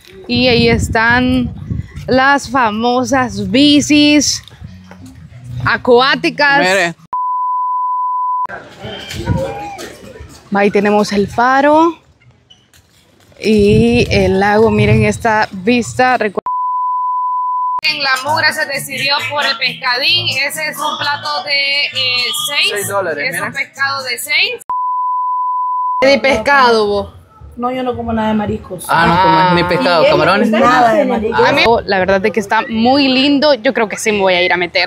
Y ahí están las famosas bicis acuáticas. Mire. Ahí tenemos el faro y el lago. Miren esta vista. En la mugre se decidió por el pescadín. Ese es un plato de $6. Es un pescado de 6. ¿De pescado vos? No, yo no como nada de mariscos. No comes ni pescado, camarones. Nada de mariscos. A mí, la verdad es que está muy lindo. Yo creo que sí me voy a ir a meter.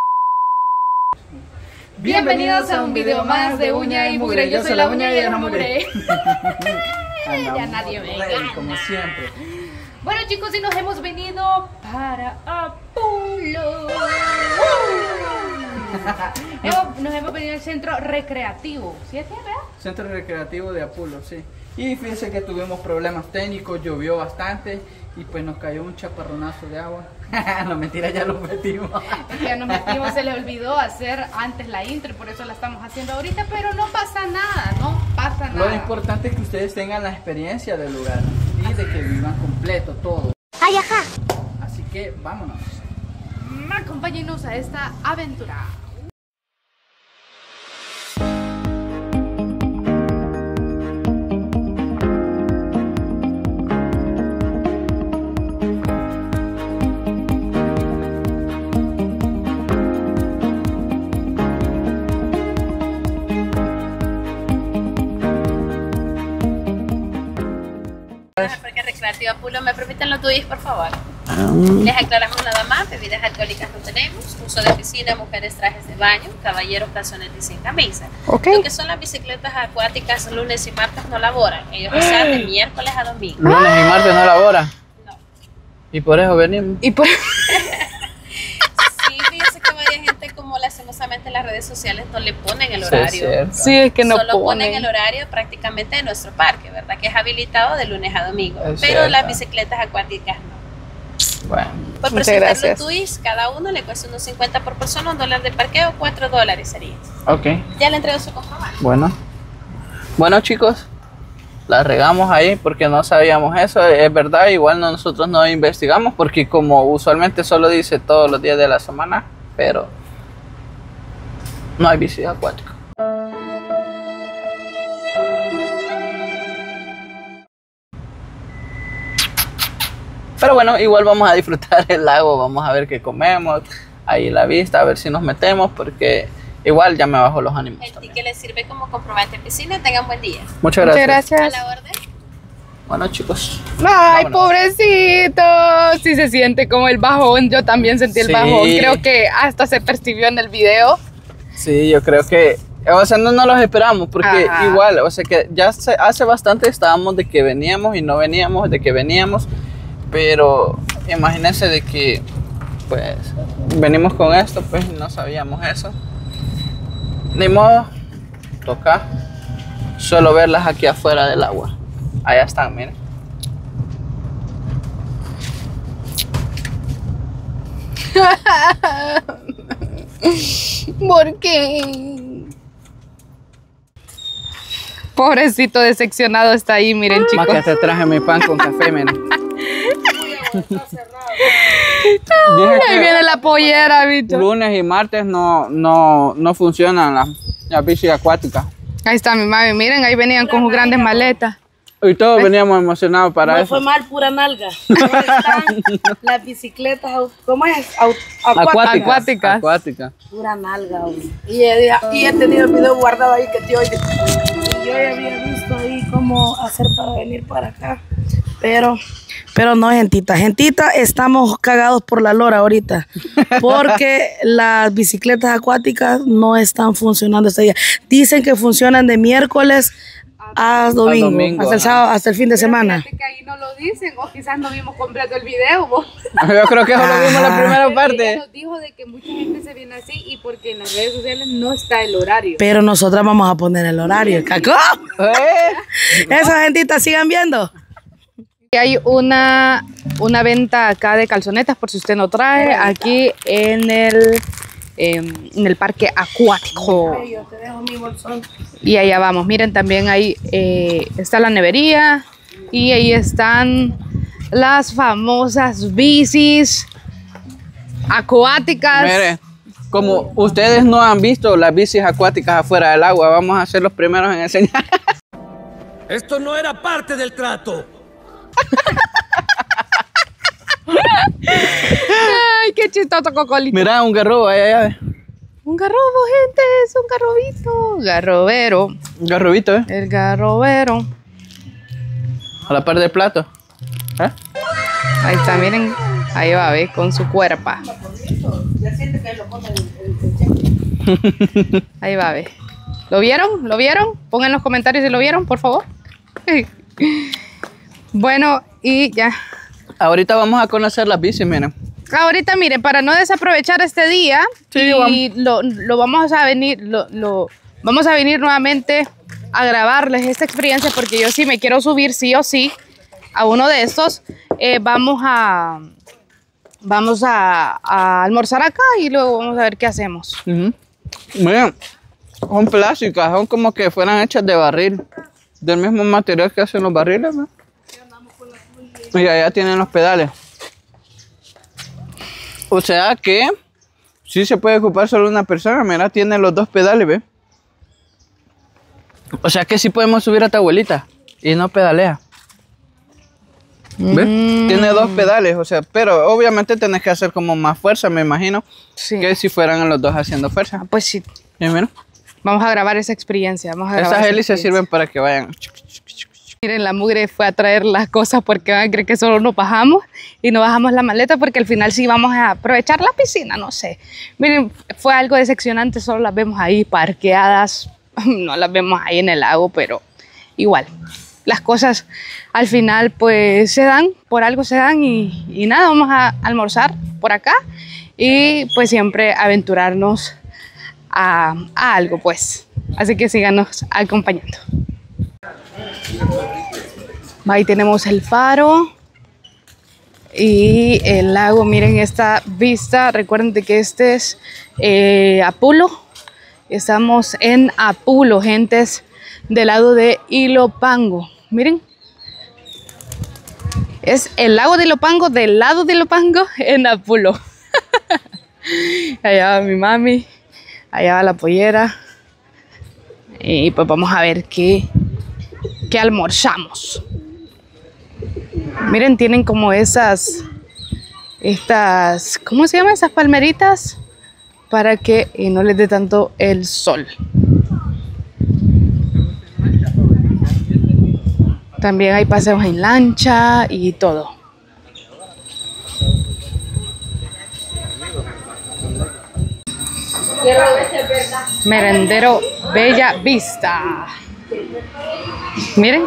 Bienvenidos a un video más de Uña y Mugre. Yo soy la uña y la mugre. Ya nadie me gana. Como siempre. Bueno, chicos, y nos hemos venido para Apolo. Nos hemos venido al centro recreativo. ¿Sí es verdad? Centro recreativo de Apolo, sí. Y fíjense que tuvimos problemas técnicos, llovió bastante y pues nos cayó un chaparronazo de agua. No, mentira, ya lo metimos. Ya nos metimos, se le olvidó hacer antes la intro, por eso la estamos haciendo ahorita, pero no pasa nada, no pasa nada. Lo importante es que ustedes tengan la experiencia del lugar y de que vivan completo todo. ¡Ay, ajá! Así que vámonos. Acompáñenos a esta aventura. Parque Recreativo Apolo, ¿me permiten los tuyos, por favor? Les aclaramos nada más, bebidas alcohólicas no tenemos, uso de piscina, mujeres trajes de baño, caballeros calzones y sin camisa. Lo que son las bicicletas acuáticas lunes y martes no laboran, ellos están de miércoles a domingo. Lunes y martes no labora. No. Y por eso venimos. Y por... Sí, fíjense que varias gente, como lastimosamente en las redes sociales, no le ponen el horario. Sí, es que no Solo ponen el horario prácticamente de nuestro parque, ¿verdad? Que es habilitado de lunes a domingo, Es pero cierto. las bicicletas acuáticas no. Bueno. Por Muchas presentar gracias. los tuis, cada uno le cuesta unos 50 por persona, $1 de parqueo, $4 sería. Ok. Ya le entrego su comprobante. Bueno chicos, la regamos ahí porque no sabíamos eso, es verdad, igual nosotros no investigamos porque como usualmente solo dice todos los días de la semana, pero no hay bici acuática. Pero bueno, igual vamos a disfrutar el lago, vamos a ver qué comemos, ahí la vista, a ver si nos metemos porque igual ya me bajo los ánimos El también. ticket le sirve como comprobante en piscina. Tengan buen día. Muchas Muchas gracias. A gracias. la orden. Bueno chicos. Ay, vámonos. pobrecito. Sí se siente como el bajón. Yo también sentí el Sí. bajón. Creo que hasta se percibió en el video. Sí, yo creo que, o sea, no los esperamos porque Ajá. igual, o sea, que ya hace bastante estábamos de que veníamos y no veníamos, de que veníamos, pero imagínense de que, pues, venimos con esto, pues, no sabíamos eso. Ni modo, toca solo verlas aquí afuera del agua. Allá están, miren. ¿Por qué? Pobrecito decepcionado está ahí, miren, Más chicos. que te traje mi pan con café, miren. Ahí viene la pollera, bicho. Lunes y martes no funcionan las bicis acuáticas. Ahí está mi mami, miren, ahí venían con sus grandes maletas. Y todos veníamos emocionados para No eso. fue mal, pura nalga. ¿Dónde están las bicicletas? ¿Cómo es? Acuáticas. Acuáticas. Pura nalga, güey. Y he tenido el video guardado ahí que tío. Y yo ya había visto ahí cómo hacer para venir para acá. Pero no, gentita. Gentita, estamos cagados por la lora ahorita. Porque las bicicletas acuáticas no están funcionando este día. Dicen que funcionan de miércoles a domingo, hasta el sábado, hasta el fin de semana. Fíjate que ahí no lo dicen, o quizás no vimos completo el video, vos. Yo creo que solo vimos la primera Ella parte. nos dijo de que mucha gente se viene así y porque en las redes sociales no está el horario. Pero nosotras vamos a poner el horario. ¿Cacó? Esa gentita sigan viendo. Hay una venta acá de calzonetas, por si usted no trae, aquí en el parque acuático. Yo te dejo mi bolsón. Y allá vamos, miren, también ahí está la nevería y ahí están las famosas bicis acuáticas. Mire, como ustedes no han visto las bicis acuáticas afuera del agua, vamos a ser los primeros en enseñar. Esto no era parte del trato. Ay, qué chistoso, Cocolito. Mira, un garrobo, allá. Un garrobo, gente, es un garrobito. Garrobero. Un garrobito, El garrobero. A la par del plato. ¿Eh? Ahí está, miren. Ahí va, ve, con su cuerpa. Ahí va, ve. ¿Lo vieron? ¿Lo vieron? Pongan en los comentarios si lo vieron, por favor. Bueno, y ya. Ahorita vamos a conocer las bicis, miren. Ahorita, miren, para no desaprovechar este día, Sí, y lo vamos a venir, vamos a venir nuevamente a grabarles esta experiencia, porque yo sí me quiero subir sí o sí a uno de estos. Vamos a almorzar acá y luego vamos a ver qué hacemos. Miren, son plásticas, son como que fueran hechas de barril, del mismo material que hacen los barriles, ¿no? Y allá tienen los pedales. O sea que sí se puede ocupar solo una persona. Mira, tiene los dos pedales, ¿ve? O sea que sí podemos subir a tu abuelita y no pedalea. ¿Ves? Tiene dos pedales, o sea, pero obviamente tenés que hacer como más fuerza, me imagino. Sí. Que si fueran los dos haciendo fuerza. Pues sí. ¿Y mira? Vamos a grabar esa experiencia. Esas hélices sirven para que vayan. Miren, la mugre fue a traer las cosas porque van a creer que solo nos bajamos y no bajamos la maleta, porque al final sí vamos a aprovechar la piscina, no sé. Miren, fue algo decepcionante, solo las vemos ahí parqueadas, no las vemos ahí en el lago, pero igual. Las cosas al final pues se dan, por algo se dan y nada, vamos a almorzar por acá y pues siempre aventurarnos a algo pues. Así que síganos acompañando. Ahí tenemos el faro y el lago. Miren esta vista. Recuerden que este es Apulo. Estamos en Apulo, gentes, del lado de Ilopango. Miren. Es el lago de Ilopango, del lado de Ilopango, en Apulo. Allá va mi mami. Allá va la pollera. Y pues vamos a ver qué almorzamos. Miren, tienen como estas, ¿cómo se llaman? Esas palmeritas para que no les dé tanto el sol. También hay paseos en lancha y todo. Merendero Bella Vista. Miren.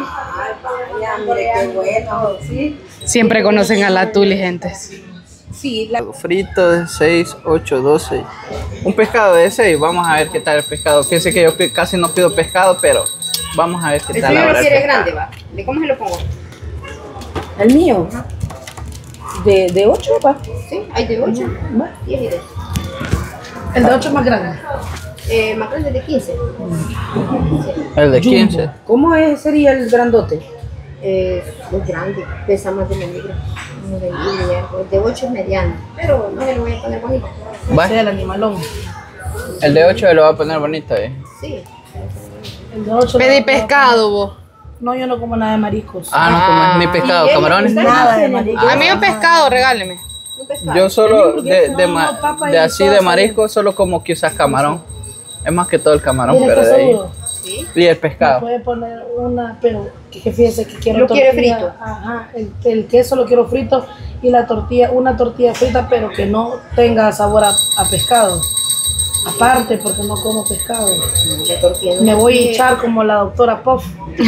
Siempre conocen a la Tuli, gentes. Sí, Frito de 6, 8, 12. Un pescado de 6. Vamos a ver qué tal el pescado. Fíjense que yo casi no pido pescado, pero vamos a ver qué tal. El mío es grande, va. ¿De cómo se lo pongo? el mío. De 8, va. Sí, hay de 8. 10 y de. El de 8 es más grande. Más grande de 15. El de 15. ¿Cómo sería el grandote? Es grande, pesa más de la libra. El de 8 es mediano, pero no me lo voy a poner bonito. Ese el animalón. El de 8 lo va a poner bonito, Sí. El de 8. Pedí pescado, vos. No, yo no como nada de mariscos. no comes ni pescado, camarones. Nada de mariscos. A mí un pescado, regáleme. Yo solo de así de marisco, solo como quizás camarón. Es más que todo el camarón, pero de ahí. ¿Sí? Y el pescado. Puede poner una, pero que fíjese que quiero ¿Lo tortilla. quiere frito? Ajá, el queso lo quiero frito y la tortilla, una tortilla frita, pero que no tenga sabor a pescado. Aparte, porque no como pescado. Me voy a echar como la doctora Puff.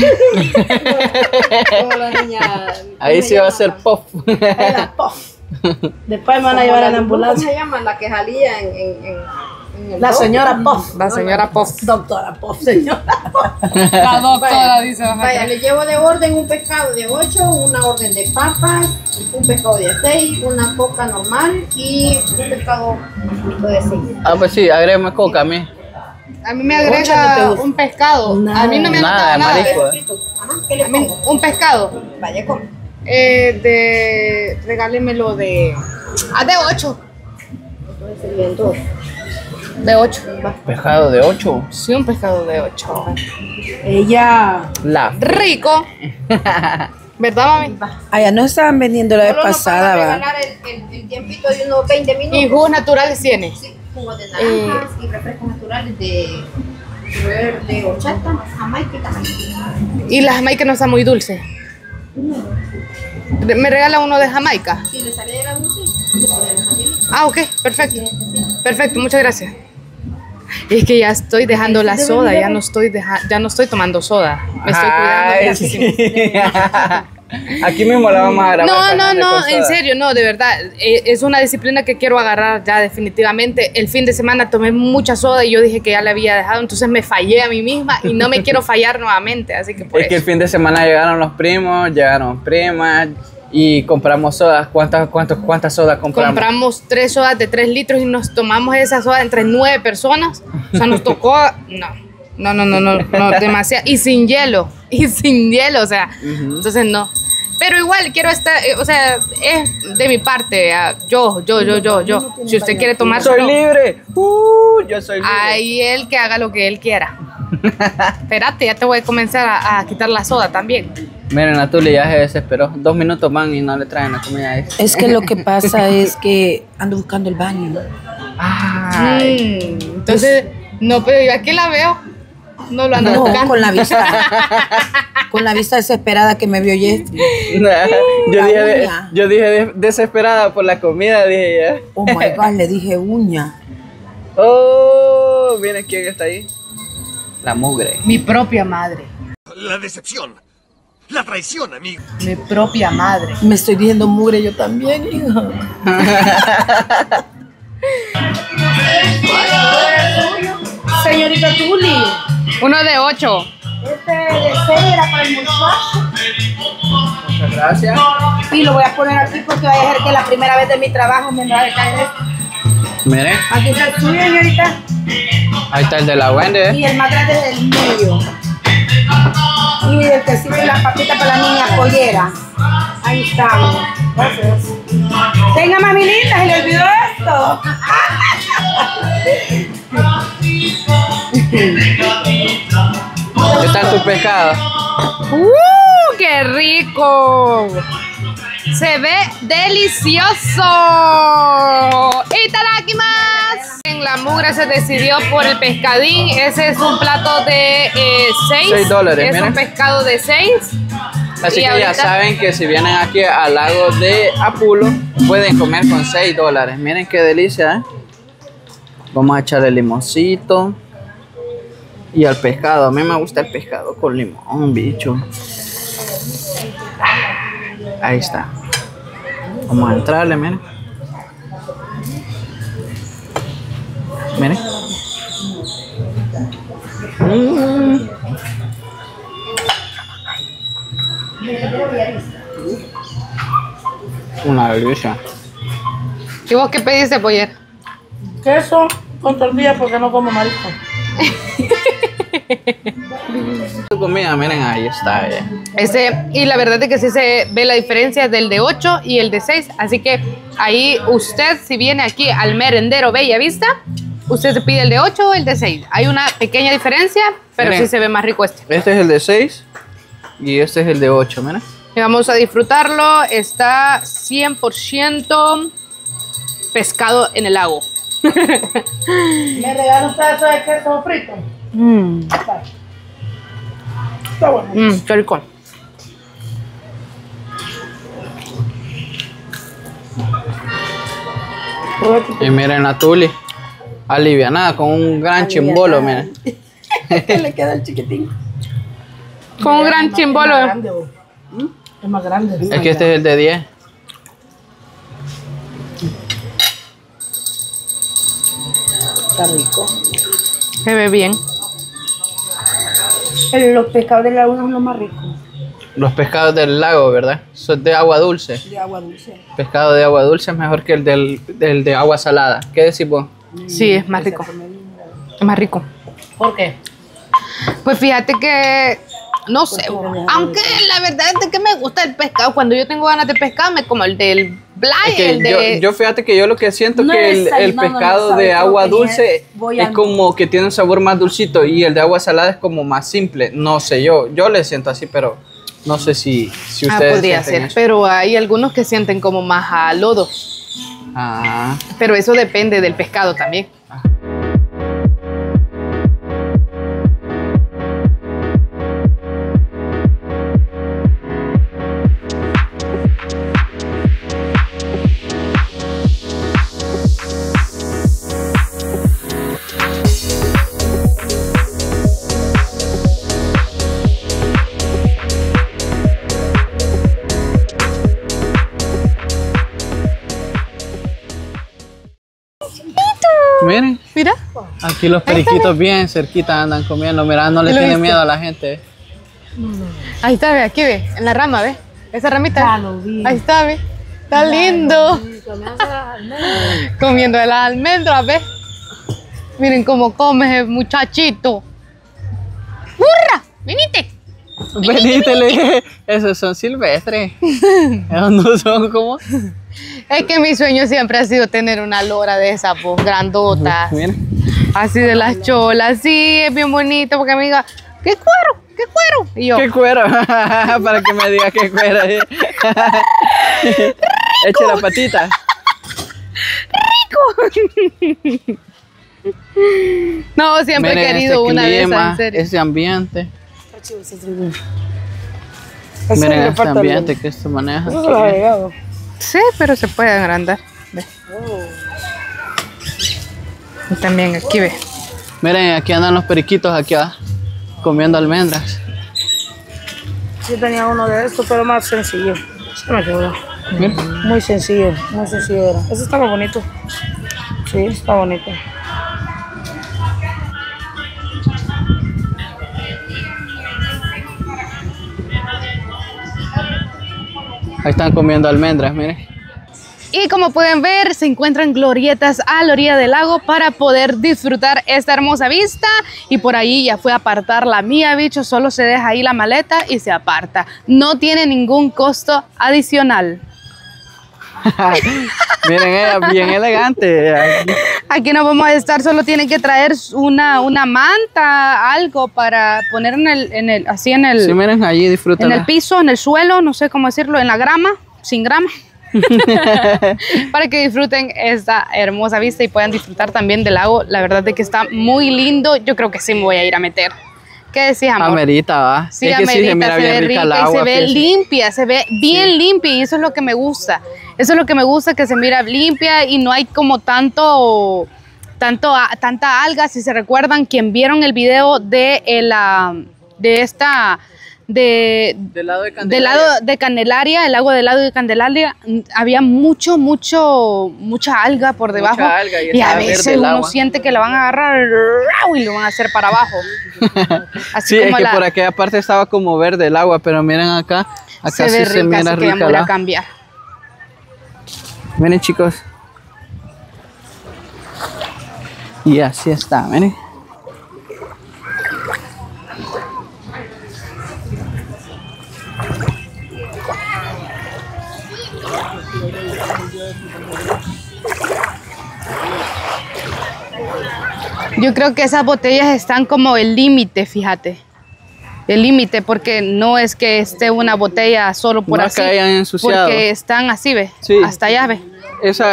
Como la niña. Ahí sí va a ser pop. La Puff. Después me van a llevar a la ambulancia. ¿Cómo se llama? La que salía en el La señora Puff. La señora Puff. Doctora Puff, señora. La doctora dice. Vaya, le llevo de orden un pescado de 8, una orden de papas, un pescado de 6, una coca normal y un pescado de 6. Pues sí, agrégame coca a mí. A mí me agrega un pescado. A mí no me Nada agrega de nada. marisco. Ajá, ¿qué le pongo? Un pescado. Vaya, come. Regálemelo de 8. Serían 2. De 8. Pescado de 8. Sí, un pescado de 8. Ella. Rico. ¿Verdad, mami? Allá no estaban vendiendo la vez pasada, va. Ganar el tiempito de unos 20 minutos. ¿Y jugos naturales tiene? Sí, jugos de naranjas y refrescos naturales de horchata, jamaica y tamarindo. Y la jamaica no está muy dulce. ¿Me regala uno de jamaica? Si le sale de la dulce, le ponemos mandarina. Ah, ok, perfecto. Perfecto, muchas gracias. Es que ya estoy dejando la soda, ya no estoy tomando soda. Me estoy cuidando muchísimo. Sí. Aquí mismo la vamos a grabar. No, en serio, no, de verdad. Es una disciplina que quiero agarrar ya definitivamente. El fin de semana tomé mucha soda y yo dije que ya la había dejado, entonces me fallé a mí misma y no me quiero fallar nuevamente, así que por Es que el fin de semana llegaron los primos, llegaron primas y compramos sodas. ¿Cuántas sodas compramos? Compramos 3 sodas de 3 litros y nos tomamos esa soda entre 9 personas. O sea, nos tocó, no, demasiado. Y sin hielo, o sea, entonces no. Pero igual quiero estar, o sea, es de mi parte, yo. Si usted quiere tomar, ¡Soy libre! Yo soy libre. Ahí él que haga lo que él quiera. Espérate, ya te voy a comenzar a quitar la soda también. Miren, la Tuli ya se desesperó. 2 minutos van y no le traen la comida. Es que lo que pasa es que ando buscando el baño. Entonces, no, pero yo aquí la veo. No lo ando buscando. Con la vista desesperada que me vio Jessy. Yo dije desesperada por la comida, dije ya. Oh my God, le dije uña. Oh, miren quién está ahí. La mugre. Mi propia madre. La decepción. La traición, amigo. Mi propia madre. Me estoy diciendo mugre yo también, hija. Señorita Tuli, Uno de 8. este de 6 era para el muchacho. Muchas gracias. Y lo voy a poner aquí porque va a ser que la primera vez de mi trabajo me va a caer esto. Miren, Aquí está el suyo, señorita. ahí está el de la Wendy. Y el más grande es el medio. Y el que sirve las papitas para la niña pollera. Ahí estamos. Gracias. Tenga, mami linda, se le olvidó esto. ¿Qué tal tu pescado? ¡Qué rico! Se ve delicioso. ¡Itadakimasu! En la mugre se decidió por el pescadín. Ese es un plato de $6. Es miren. un pescado de 6. Así Y que ahorita- ya saben que si vienen aquí al lago de Apulo, pueden comer con $6. Miren qué delicia, ¿eh? Vamos a echarle limoncito. Y al pescado, a mí me gusta el pescado con limón, bicho. Ahí está. Vamos a entrarle, miren. Miren. Una delicia. ¿Y vos qué pediste, Poyer? Queso con tortilla porque no como marisco. Tu comida, miren, ahí está. Y la verdad es que sí se ve la diferencia del de 8 y el de 6. Así que ahí usted, si viene aquí al merendero Bella Vista, usted se pide el de 8 o el de 6. Hay una pequeña diferencia, pero Miren. sí se ve más rico este. Este es el de 6 y este es el de 8, miren. Y vamos a disfrutarlo. Está 100% pescado en el lago. ¿Me regalan un pedazo de queso frito? Está bueno. Qué rico. Y miren la Tuli, alivianada con un gran chimbolo, miren. ¿Qué le queda el chiquitín? Con un gran chimbolo. Es más grande. Es que este es el de 10. Está rico. Se ve bien. Los pescados de la laguna son los más ricos. Los pescados del lago, ¿verdad? Son de agua dulce. De agua dulce. Pescado de agua dulce es mejor que el del de agua salada. ¿Qué decís vos? Sí, es más rico. Es más rico. ¿Por qué? Pues fíjate que No sé, aunque la verdad es que me gusta el pescado. Cuando yo tengo ganas de pescado, me como el del Blay, es que yo fíjate que yo lo que siento que el pescado de agua dulce es como que tiene un sabor más dulcito y el de agua salada es como más simple. No sé, yo le siento así, pero no sé si ustedes podría ser, eso. Pero hay algunos que sienten como más a lodo. Pero eso depende del pescado también. Miren, mira, aquí los periquitos bien cerquita andan comiendo. Mira, no le tiene miedo a la gente. Ahí está, ve, aquí ve, en la rama, ve. Esa ramita. Ahí está, ve. Está lindo. Comiendo de las almendras, ve. Miren cómo come ese muchachito. ¡Hurra! ¡Venite! Venite, le dije. Esos son silvestres. Esos no son como. Es que mi sueño siempre ha sido tener una lora de esas, pues, grandotas. Así de las cholas. Sí, es bien bonito porque me diga, ¿qué cuero? ¿Qué cuero? Y yo, ¿qué cuero? Para que me diga qué cuero. Eche la patita. ¡Rico! No, siempre he querido una de esas, en serio. Ese ambiente. Miren este ambiente que se maneja. Sí, pero se puede agrandar. Ve. Y también aquí ve. Miren, aquí andan los periquitos aquí comiendo almendras. Yo tenía uno de estos, pero más sencillo. Se me quedó. Muy sencillo era. Ese estaba bonito. Sí, está bonito. Ahí están comiendo almendras, miren. Y como pueden ver, se encuentran glorietas a la orilla del lago para poder disfrutar esta hermosa vista. Y por ahí ya fue a apartar la mía, bicho. Solo se deja ahí la maleta y se aparta. No tiene ningún costo adicional. Miren, ella bien elegante. Aquí no vamos a estar, solo tienen que traer una manta, algo para poner así en el. Sí, miren, allí disfrutan. En el piso, en el suelo, no sé cómo decirlo, en la grama, sin grama. Para que disfruten esta hermosa vista y puedan disfrutar también del lago. La verdad es que está muy lindo. Yo creo que sí me voy a ir a meter. ¿Qué decías, amor? Amerita, va. Sí, es que amerita, sí se mira bien rica el agua, y se ve limpia, se ve bien limpia y eso es lo que me gusta. Eso es lo que me gusta, que se mira limpia y no hay como tanta alga. Si se recuerdan, quien vieron el video del lado de Candelaria, el lago del lado de Candelaria, había mucha alga por debajo. Mucha alga y a veces uno siente que la van a agarrar y lo van a hacer para abajo. Así sí, como es que por aquella parte estaba como verde el agua, pero miren acá se sí ve se rica, mira rica. Voy a cambiar. Miren, chicos. Y así está, miren. Yo creo que esas botellas están como el límite, fíjate. El límite, porque no es que esté una botella solo por no así. Porque están así, ve. Sí. Hasta allá, ve. Eso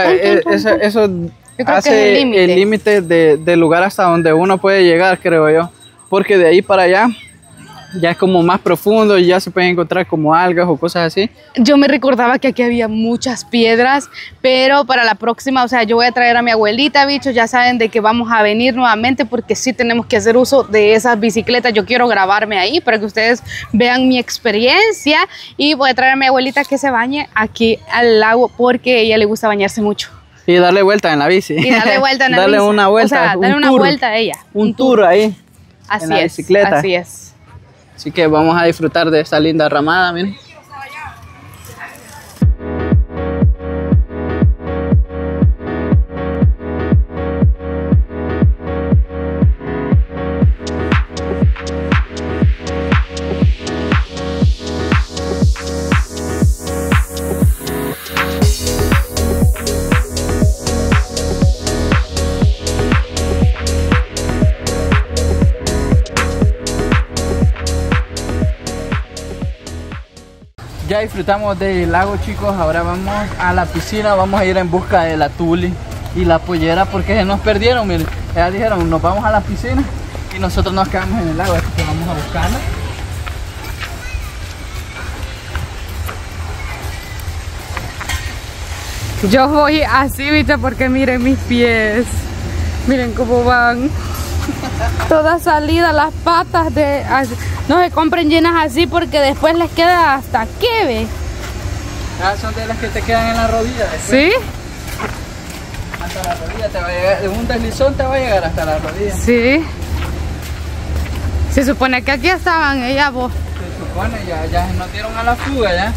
hace el límite del lugar hasta donde uno puede llegar, creo yo. Porque de ahí para allá ya es como más profundo y ya se pueden encontrar como algas o cosas así. Yo me recordaba que aquí había muchas piedras, pero para la próxima, o sea, yo voy a traer a mi abuelita, bichos, ya saben de que vamos a venir nuevamente porque sí tenemos que hacer uso de esas bicicletas. Yo quiero grabarme ahí para que ustedes vean mi experiencia y voy a traer a mi abuelita que se bañe aquí al lago porque a ella le gusta bañarse mucho. Y darle vuelta en la bici. Y darle vuelta en la bici. Darle una vuelta, o sea, darle una vuelta a ella. Un tour ahí. Así en la es, bicicleta. así es. Así que vamos a disfrutar de esta linda ramada, miren. Ya disfrutamos del lago, chicos. Ahora vamos a la piscina. Vamos a ir en busca de la tuli y la pollera porque se nos perdieron. Miren, ellas dijeron nos vamos a la piscina y nosotros nos quedamos en el lago, así que vamos a buscarla. Yo voy así, viste, porque miren mis pies. Miren cómo van. Todas salidas las patas de... No se compren llenas así porque después les queda hasta qué, ve. Son de las que te quedan en la rodilla después. ¿Sí? Hasta la rodilla te va a llegar, de un deslizón te va a llegar hasta la rodilla. Sí. Se supone que aquí estaban ellas, vos. Se supone, ya nos dieron a la fuga ya.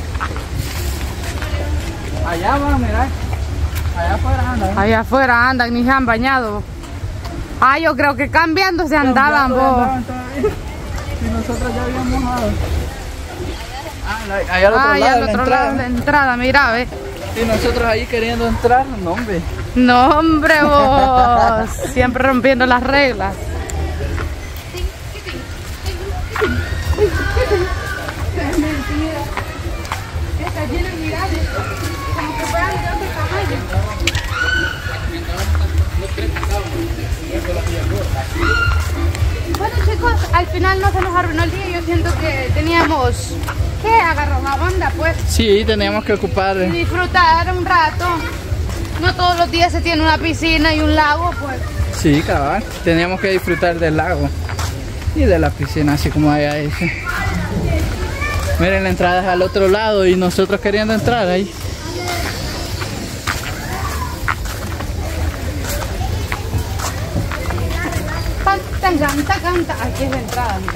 Allá van, mirá. Allá afuera andan. Allá afuera andan, ni se han bañado. Ah, yo creo que cambiando se andaban, vos. Y nosotros ya habíamos mojado. Allá al otro lado de la entrada, mira, ve. Y nosotros ahí queriendo entrar, no hombre. No hombre, vos. Siempre rompiendo las reglas. Está lleno de miradas, como que fueran de otro tamaño. Bueno, chicos, al final no se nos arruinó el día. Yo siento que teníamos que agarrar la banda, pues. Sí, teníamos que ocupar y disfrutar un rato. No todos los días se tiene una piscina y un lago, pues. Sí, cabal. Teníamos que disfrutar del lago y de la piscina, así como allá dice. Miren, la entrada es al otro lado y nosotros queriendo entrar ahí. Aquí es la entrada, mira.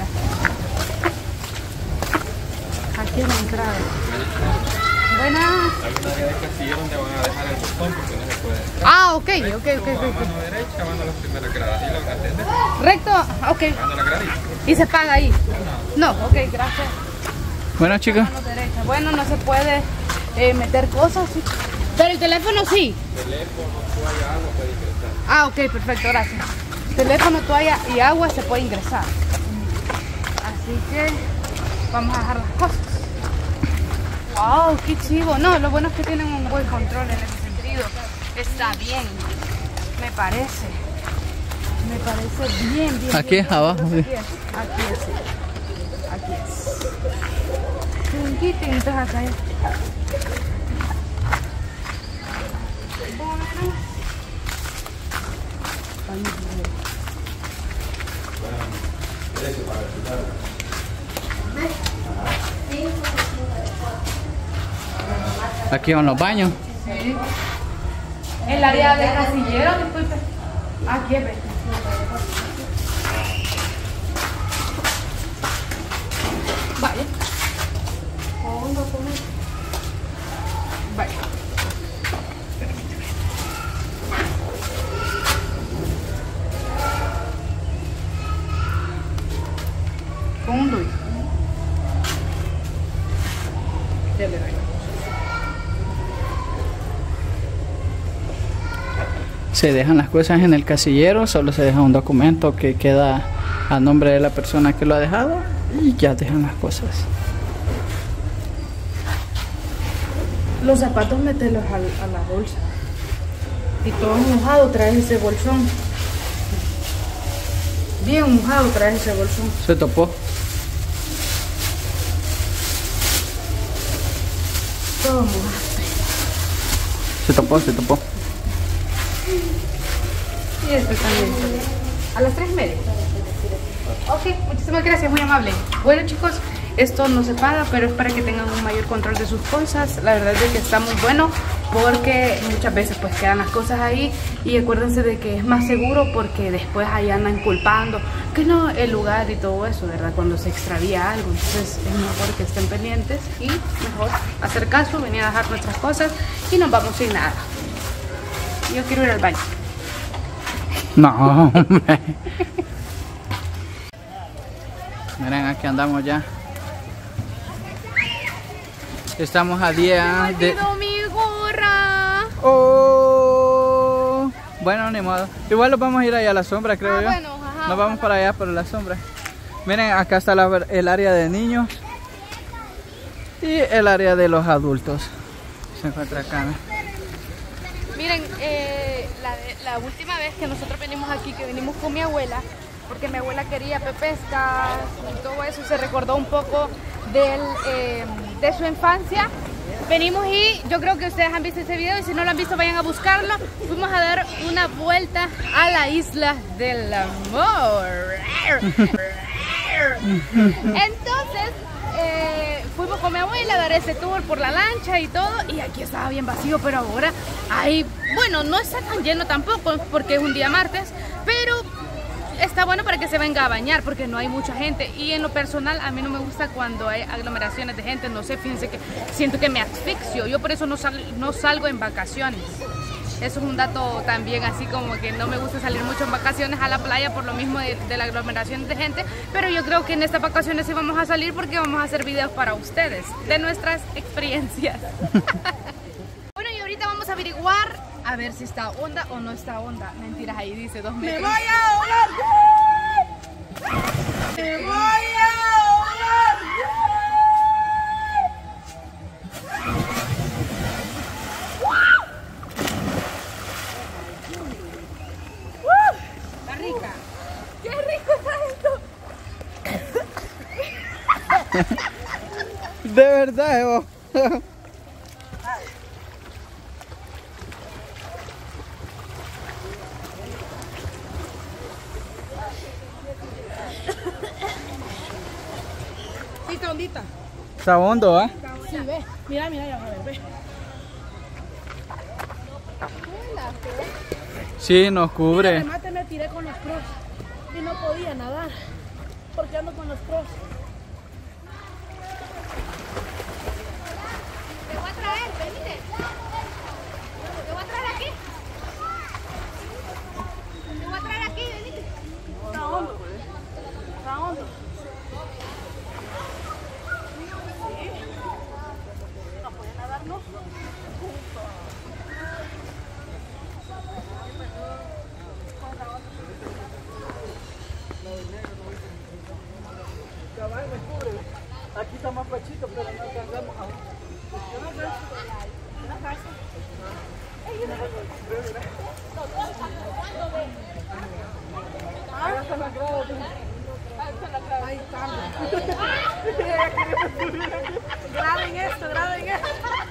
Aquí es la entrada. Buenas. Hay un área de castillo donde van a dejar el botón porque no se puede. Ah, ok. A mano derecha van a las primeras gradas y lo atenden. Recto, ok. Van a la gradita. ¿Y se paga ahí? No, ok, gracias. Bueno, chicos. Bueno, no se puede meter cosas, ¿sí? Pero el teléfono sí. Teléfono, toalla, agua puede ingresar. Ah, ok, perfecto, gracias. Teléfono, toalla y agua se puede ingresar. Así que vamos a dejar las cosas. Wow, qué chivo. No, lo bueno es que tienen un buen control en ese sentido. Está bien, me parece. Me parece bien, bien. Aquí bien, abajo. Aquí es, sí. Aquí es. Entonces acá es. Aquí van los baños. Sí. El área de casillero, disculpe. Aquí es. Vaya. Vaya. Con un duy. Se dejan las cosas en el casillero, solo se deja un documento que queda a nombre de la persona que lo ha dejado y ya dejan las cosas. Los zapatos meterlos a la bolsa. Y todo mojado traes ese bolsón. Bien mojado traes ese bolsón. Se topó. Todo mojado. Se topó. Y este también. A las 3:30. Ok, muchísimas gracias, muy amable. Bueno, chicos, esto no se paga, pero es para que tengan un mayor control de sus cosas. La verdad es que está muy bueno porque muchas veces pues quedan las cosas ahí y acuérdense de que es más seguro porque después ahí andan culpando que no el lugar y todo eso, ¿verdad? Cuando se extravía algo, entonces es mejor que estén pendientes y mejor hacer caso, venir a dejar nuestras cosas y nos vamos sin nada. Yo quiero ir al baño. No, hombre. Miren, aquí andamos ya. Estamos a día de... mi gorra! Oh. Bueno, ni modo. Igual nos vamos a ir allá a la sombra, creo yo. Bueno, ajá, nos vamos para allá por la sombra. Miren, acá está el área de niños. Y el área de los adultos se encuentra acá. Miren, la última vez que nosotros venimos aquí, que venimos con mi abuela, porque mi abuela quería pepescas y todo eso, se recordó un poco de su infancia. Venimos y yo creo que ustedes han visto ese video y si no lo han visto vayan a buscarlo. Fuimos a dar una vuelta a la isla del amor. Entonces fuimos con mi abuela a dar ese tour por la lancha y todo, y aquí estaba bien vacío, pero ahora hay, bueno, no está tan lleno tampoco porque es un día martes, pero está bueno para que se venga a bañar porque no hay mucha gente. Y en lo personal a mí no me gusta cuando hay aglomeraciones de gente, no sé, fíjense que siento que me asfixio, yo por eso no salgo en vacaciones. Eso es un dato también, así como que no me gusta salir mucho en vacaciones a la playa por lo mismo de la aglomeración de gente, pero yo creo que en estas vacaciones sí vamos a salir porque vamos a hacer videos para ustedes de nuestras experiencias. Bueno, y ahorita vamos a averiguar a ver si está onda o no está onda. Mentiras, ahí dice 2 metros. ¡Me voy a ahogar! ¡Me voy a ahogar! Está rica. ¡Qué rico está esto! De verdad, Evo. Sí, está hondita. Está hondo, ¿ah? Sí, ve. Mira, mira, ya a ver, ve. Sí, nos cubre. Además me tiré con los cross y no podía nadar porque ando con los cross. Te voy a traer, venite. Te voy a traer aquí. Te voy a traer aquí, venite. Está hondo. Está hondo. No puede nadar, ¿no? Aquí está más pachito, pero no alcanzamos aún. Ahí está. Graben esto, graben esto.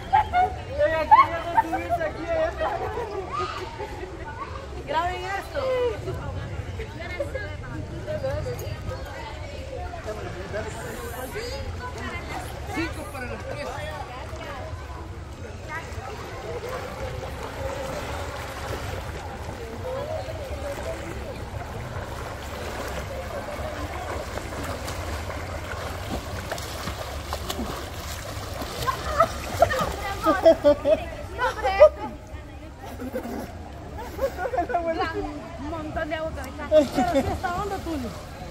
Graben esto. Un montón de agua que está. Pero sí está hondo, Tulio.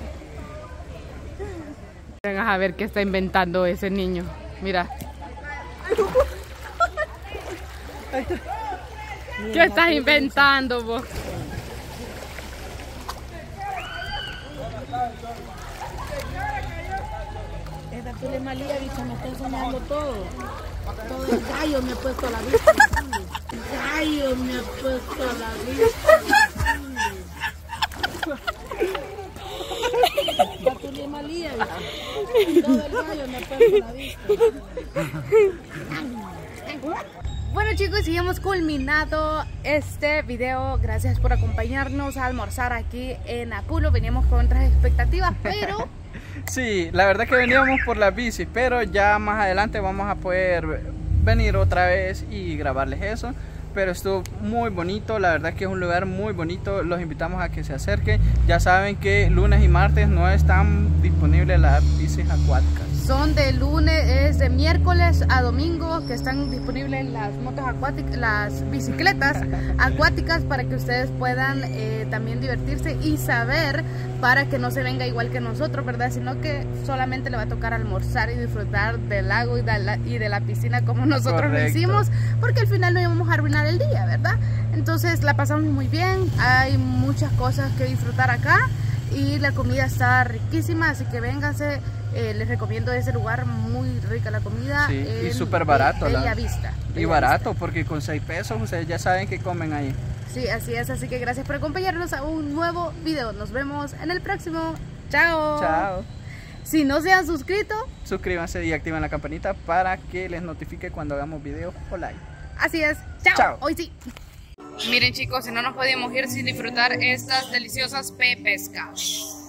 Vengan a ver qué está inventando ese niño. Mira. ¿Qué estás inventando vos? Esta Tulio es malía, bicho, me está enseñando todo. Todo el gallo me ha puesto a la vista. El gallo me ha puesto a la vista. La Tulio es malía, bicho. Todo el gallo me ha puesto a la vista. Bueno chicos, y hemos culminado este video. Gracias por acompañarnos a almorzar aquí en Apulo. Veníamos con otras expectativas, pero... Sí, la verdad que veníamos por las bicis, pero ya más adelante vamos a poder venir otra vez y grabarles eso. Pero estuvo muy bonito, la verdad que es un lugar muy bonito. Los invitamos a que se acerquen. Ya saben que lunes y martes no están disponibles las bicis acuáticas. Son de lunes, es de miércoles a domingo que están disponibles las motos acuáticas, las bicicletas acuáticas para que ustedes puedan también divertirse y saber, para que no se venga igual que nosotros, ¿verdad? Sino que solamente le va a tocar almorzar y disfrutar del lago y de la piscina como nosotros lo hicimos, porque al final no íbamos a arruinar el día, ¿verdad? Entonces la pasamos muy bien, hay muchas cosas que disfrutar acá y la comida está riquísima, así que vénganse. Les recomiendo ese lugar, muy rica la comida. Sí, y súper barato. Bella Vista. Y barato, porque con 6 pesos ustedes ya saben que comen ahí. Sí, así es, así que gracias por acompañarnos a un nuevo video. Nos vemos en el próximo. Chao. Chao. Si no se han suscrito, suscríbanse y activen la campanita para que les notifique cuando hagamos videos o live. Así es. Chao. Chao. Hoy sí. Miren chicos, si no nos podíamos ir sin disfrutar estas deliciosas pepescas.